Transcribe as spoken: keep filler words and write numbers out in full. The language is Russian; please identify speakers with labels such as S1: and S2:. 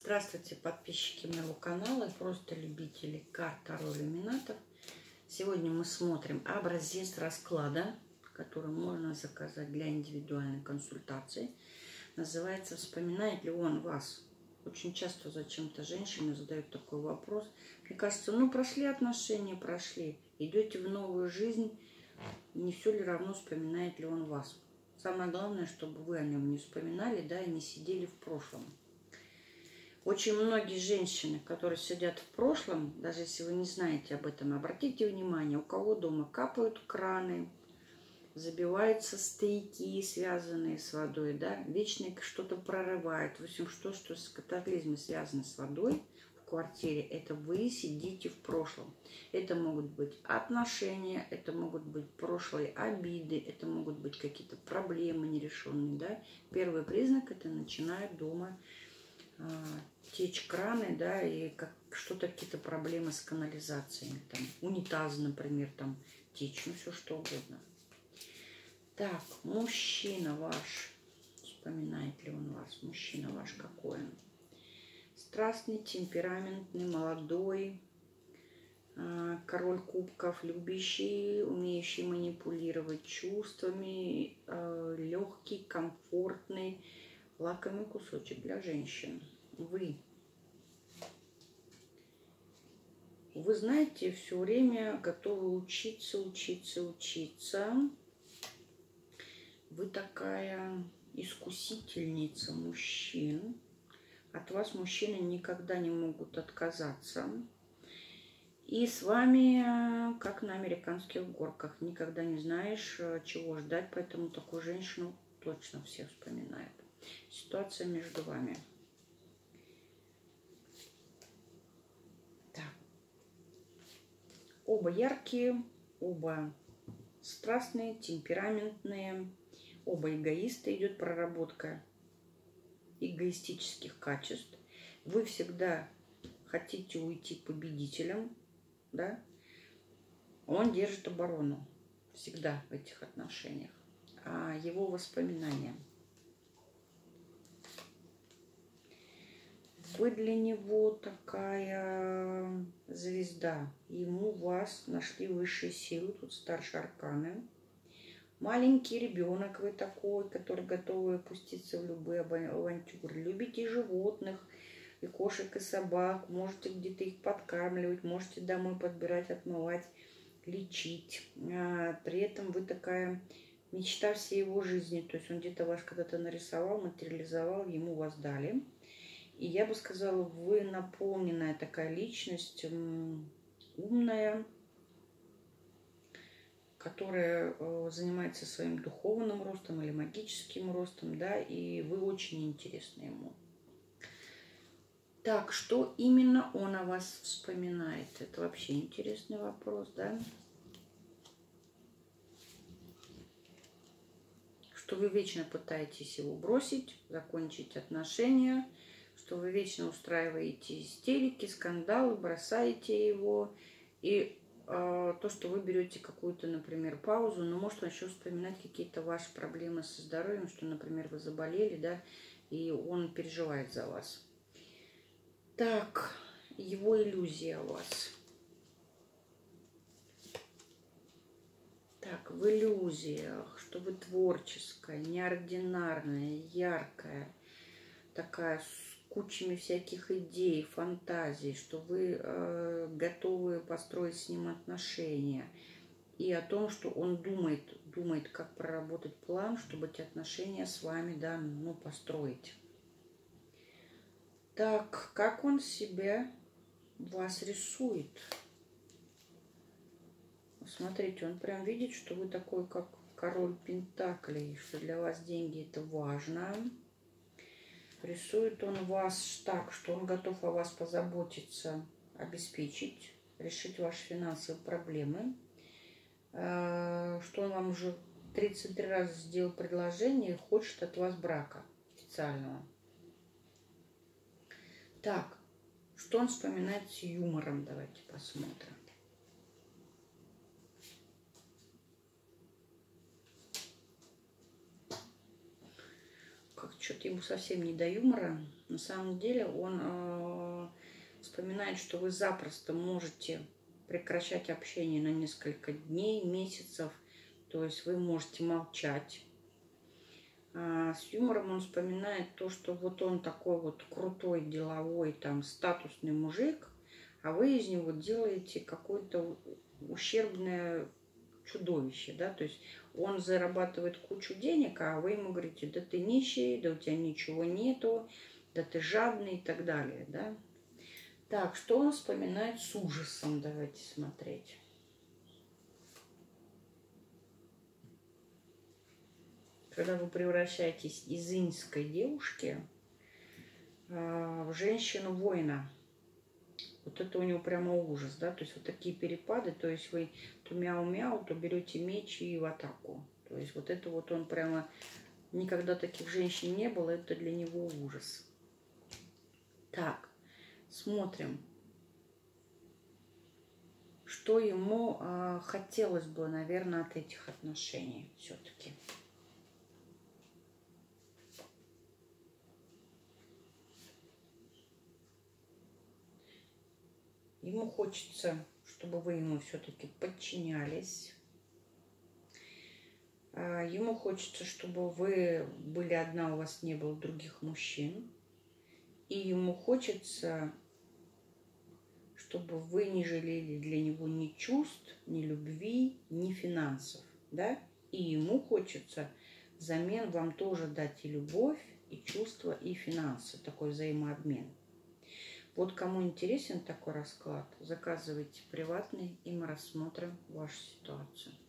S1: Здравствуйте, подписчики моего канала и просто любители карт Таро иллюминатов. Сегодня мы смотрим образец расклада, который можно заказать для индивидуальной консультации. Называется «Вспоминает ли он вас?». Очень часто зачем-то женщины задают такой вопрос. Мне кажется, ну прошли отношения, прошли. Идете в новую жизнь, не все ли равно, вспоминает ли он вас. Самое главное, чтобы вы о нем не вспоминали, да, и не сидели в прошлом. Очень многие женщины, которые сидят в прошлом, даже если вы не знаете об этом, обратите внимание, у кого дома капают краны, забиваются стояки, связанные с водой, да, вечно что-то прорывает. В общем, что, что с катаклизмом связано с водой в квартире, это вы сидите в прошлом. Это могут быть отношения, это могут быть прошлые обиды, это могут быть какие-то проблемы нерешенные, да. Первый признак — это начинают дома а, течь краны, да, и как что-то, какие-то проблемы с канализациями, там, унитаз, например, там течь, ну все что угодно. Так, мужчина ваш, вспоминает ли он вас? Мужчина ваш какой он? Страстный, темпераментный, молодой, король кубков, любящий, умеющий манипулировать чувствами, легкий, комфортный, лакомый кусочек для женщин. Вы. Вы знаете, все время готовы учиться, учиться, учиться. Вы такая искусительница мужчин. От вас мужчины никогда не могут отказаться. И с вами, как на американских горках, никогда не знаешь, чего ждать, поэтому такую женщину точно все вспоминают. Ситуация между вами. Так. Оба яркие, оба страстные, темпераментные. Оба эгоисты, идет проработка эгоистических качеств. Вы всегда хотите уйти победителем, да? Он держит оборону всегда в этих отношениях. А его воспоминания. Вы для него такая звезда. Ему вас нашли высшие силы, тут старшие арканы. Маленький ребенок вы такой, который готовый опуститься в любые авантюры. Любите животных, и кошек, и собак. Можете где-то их подкармливать, можете домой подбирать, отмывать, лечить. А при этом вы такая мечта всей его жизни. То есть он где-то вас когда-то нарисовал, материализовал, ему вас дали. И я бы сказала, вы наполненная такая личность, умная, которая занимается своим духовным ростом или магическим ростом, да, и вы очень интересны ему. Так, что именно он о вас вспоминает? Это вообще интересный вопрос, да? Что вы вечно пытаетесь его бросить, закончить отношения, что вы вечно устраиваете истерики, скандалы, бросаете его, и то, что вы берете какую-то, например, паузу, но может он еще вспоминать какие-то ваши проблемы со здоровьем, что, например, вы заболели, да, и он переживает за вас. Так, его иллюзия у вас. Так, в иллюзиях, что вы творческая, неординарная, яркая, такая с кучами всяких идей, фантазий, что вы э, готовы построить с ним отношения. И о том, что он думает, думает, как проработать план, чтобы эти отношения с вами, да, ну, построить. Так, как он себя вас рисует? Смотрите, он прям видит, что вы такой, как король пентаклей, что для вас деньги это важно. Рисует он вас так, что он готов о вас позаботиться, обеспечить, решить ваши финансовые проблемы. Что он вам уже тридцать три раза сделал предложение и хочет от вас брака официального. Так, что он вспоминает с юмором? Давайте посмотрим. Как что-то ему совсем не до юмора. На самом деле он э, вспоминает, что вы запросто можете прекращать общение на несколько дней, месяцев. То есть вы можете молчать. А с юмором он вспоминает то, что вот он такой вот крутой, деловой, там, статусный мужик, а вы из него делаете какое-то ущербное чудовище, да, то есть он зарабатывает кучу денег, а вы ему говорите, да ты нищий, да у тебя ничего нету, да ты жадный и так далее, да. Так, что он вспоминает с ужасом, давайте смотреть. Когда вы превращаетесь из иньской девушки в женщину-воина. Вот это у него прямо ужас, да, то есть вот такие перепады, то есть вы то мяу-мяу, то берете меч и в атаку. То есть вот это вот он прямо, никогда таких женщин не было, это для него ужас. Так, смотрим, что ему э, хотелось бы, наверное, от этих отношений все-таки. Ему хочется, чтобы вы ему все-таки подчинялись. Ему хочется, чтобы вы были одна, у вас не было других мужчин. И ему хочется, чтобы вы не жалели для него ни чувств, ни любви, ни финансов. Да? И ему хочется взамен вам тоже дать и любовь, и чувства, и финансы. Такой взаимообмен. Вот кому интересен такой расклад, заказывайте приватный, и мы рассмотрим вашу ситуацию.